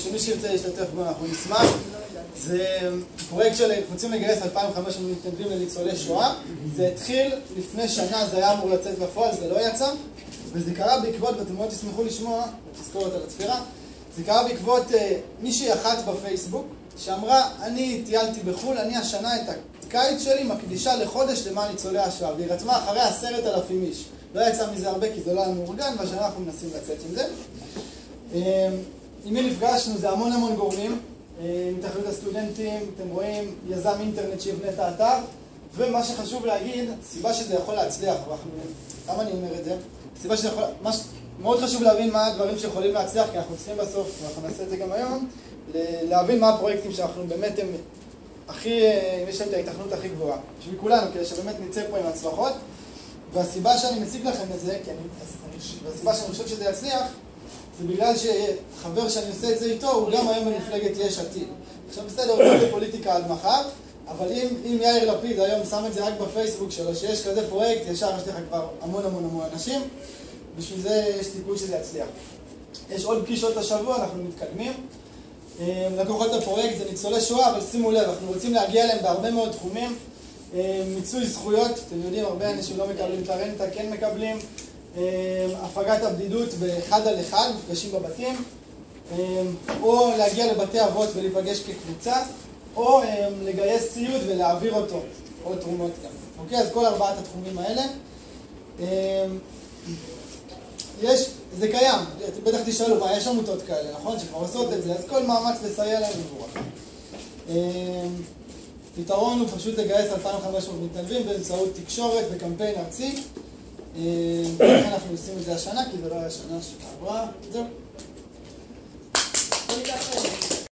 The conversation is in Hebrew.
שמי שירצה להשתתף בו אנחנו נשמח. זה פרויקט של רוצים לגייס 2,500 מתנדבים לניצולי שואה. זה התחיל לפני שנה, זה היה אמור לצאת בפועל, זה לא יצא. וזה קרה בעקבות, ואתם מאוד תשמחו לשמוע, תזכורת על הצפירה, זה קרה בעקבות מישהי אחת בפייסבוק, שאמרה, אני טיילתי בחול, אני השנה את הקיץ שלי מקדישה לחודש למען ניצולי השואה, והיא רתמה אחרי 10,000 איש. לא יצא מזה הרבה כי זה לא היה מאורגן, והשנה אנחנו מנסים לצאת עם זה. עם מי נפגשנו? זה המון גורמים. מתאחדות הסטודנטים, אתם רואים, יזם אינטרנט שיבנה את האתר, ומה שחשוב להגיד, סיבה שזה יכול להצליח, למה אני אומר את זה? סיבה שזה יכול, מאוד חשוב להבין מה הדברים שיכולים להצליח, כי אנחנו צריכים בסוף, ואנחנו נעשה את זה גם היום, להבין מה הפרויקטים שאנחנו באמת הם הכי, יש להם את ההתכנות הכי גבוהה. בשביל כולנו, כדי שבאמת נצא פה עם הצלחות, והסיבה שאני מציג לכם את זה, והסיבה שאני חושב שזה יצליח, זה בגלל שחבר שאני עושה את זה איתו, הוא גם היום במפלגת יש עתיד. עכשיו בסדר, הוא לא בפוליטיקה עד מחר, אבל אם יאיר לפיד היום שם את זה רק בפייסבוק שלו, שיש כזה פרויקט, ישר יש לך כבר המון אנשים, בשביל זה יש סיכוי שזה יצליח. יש עוד פגישות השבוע, אנחנו מתקדמים. לקוחות הפרויקט זה ניצולי שואה, אבל שימו לב, אנחנו רוצים להגיע אליהם בהרבה מאוד תחומים. מיצוי זכויות, אתם יודעים, הרבה אנשים לא מקבלים את הרנטה, כן מקבלים. הפגת הבדידות באחד על אחד, מפגשים בבתים, או להגיע לבתי אבות ולהיפגש כקבוצה, או לגייס ציוד ולהעביר אותו, או תרומות גם. אוקיי, אז כל ארבעת התחומים האלה. זה קיים, בטח תשאלו, מה, יש עמותות כאלה, נכון? שכבר עושות את זה, אז כל מאמץ לסייע להם מבורך. פתרון הוא פשוט לגייס 2,500 מתנדבים באמצעות תקשורת וקמפיין ארצי. לכן אנחנו עושים את זה השנה, כי זה לא היה השנה שעברה. זהו.